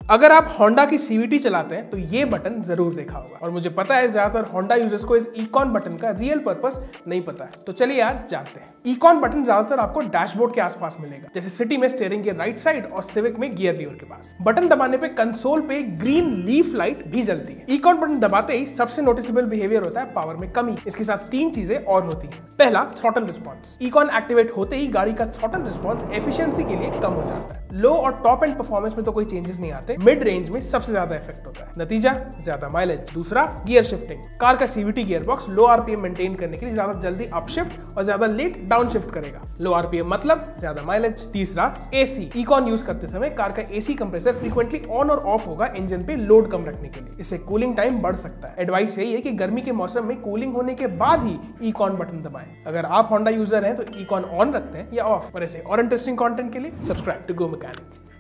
अगर आप होंडा की सीवीटी चलाते हैं तो ये बटन जरूर देखा होगा, और मुझे पता है ज्यादातर होंडा यूजर्स को इस इकॉन बटन का रियल पर्पस नहीं पता है। तो चलिए आज जानते हैं। इकॉन बटन ज्यादातर आपको डैशबोर्ड के आसपास मिलेगा, जैसे सिटी में स्टीयरिंग के राइट साइड और सिविक में गियर लीवर के पास। बटन दबाने पे कंसोल पे ग्रीन लीफ लाइट भी जलती है। इकॉन बटन दबाते ही सबसे नोटिसेबल बिहेवियर होता है पावर में कमी। इसके साथ तीन चीजें और होती है। पहला, थ्रॉटल रिस्पॉन्स। इकॉन एक्टिवेट होते ही गाड़ी का थ्रॉटल रिस्पॉन्स एफिशिएंसी के लिए कम हो जाता है। लो और टॉप एंड परफॉर्मेंस में तो कोई चेंजेस नहीं आते, मिड रेंज में सबसे ज्यादा इफेक्ट होता है। नतीजा, ज्यादा माइलेज। दूसरा, गियर शिफ्टिंग। कार का CVT gear box low RPM maintain करने के लिए ज्यादा जल्दी अपशिफ्ट और ज्यादा लेट डाउन शिफ्ट करेगा। लो आरपीएम मतलब ज्यादा माइलेज। तीसरा, एसी। इकॉन यूज करते समय कार का एसी कंप्रेसर फ्रीक्वेंटली ऑन और ऑफ होगा इंजन पे लोड कम रखने के लिए। इससे कूलिंग टाइम बढ़ सकता है। एडवाइस यही है कि गर्मी के मौसम में कूलिंग होने के बाद ही इकॉन बटन दबाएं। अगर आप होंडा यूजर हैं तो इकॉन ऑन रखते हैं या ऑफ। और ऐसे और इंटरेस्टिंग कंटेंट के लिए सब्सक्राइब टू गो मैकेनिक।